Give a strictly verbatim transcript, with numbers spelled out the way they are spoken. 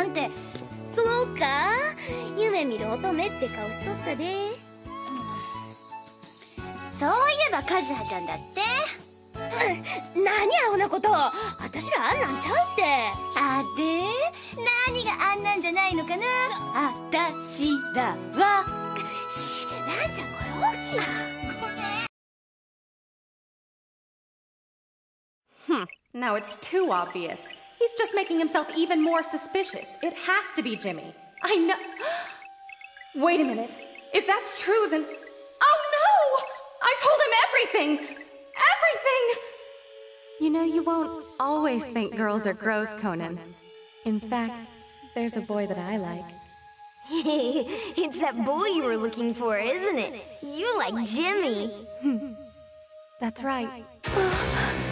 なんて。そうか、夢見る乙女って顔しとったで。そういえばカズハちゃんだって。うん、何アホなこと。私らあんなんちゃうって。あれ、何があんなんじゃないのかな。あたしらは。し、ランちゃん声大きい。ごめん。 Hmm, now it's too obvious. He's just making himself even more suspicious. It has to be Jimmy. I know. Wait a minute. If that's true, then... Oh no! I told him everything! Everything! You know, you won't always think girls are gross, Conan. In fact, there's a boy that I like. It's that boy you were looking for, isn't it? You like Jimmy. That's right.